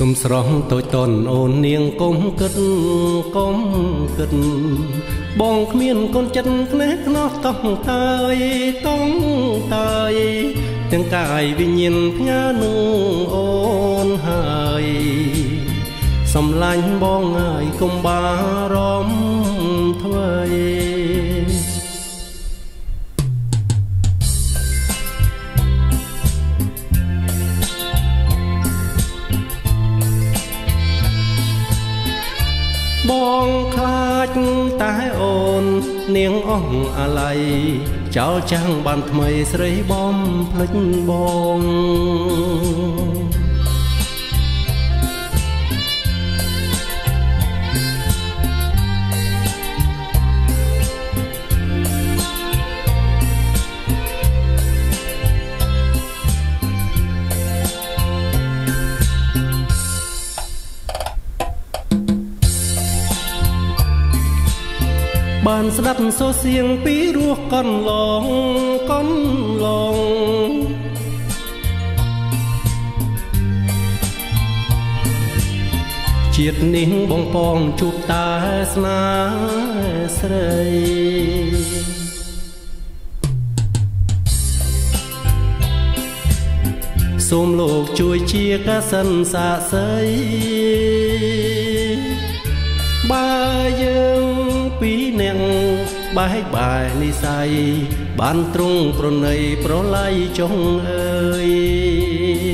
សុំស្រស់តូចតនអូននាងកុំគិតបងគ្មានកូនចិត្តភ្នែកខ្នោះតោះតាយទាំងកាយវិញ្ញាណផ្ញើនឹងអូនហើយសំឡាញ់បងហើយកុំបារម្ភអ្វីបងខ្លាចតែអូននាងអស់អាល័យចោលចាំងបានថ្មីស្រីបំភ្លេចបងបានស្ដាប់សូរសៀងពីរោះកនឡងជាតិនេះបងពងជួបតាស្នេហ៍ស្រីសូមលោកជួយជាកាសិនសាក្សីបើយើងពីរនាក់បែកបាយនិស័យបានទ្រង់ប្រណីប្រឡាយចុងអើយ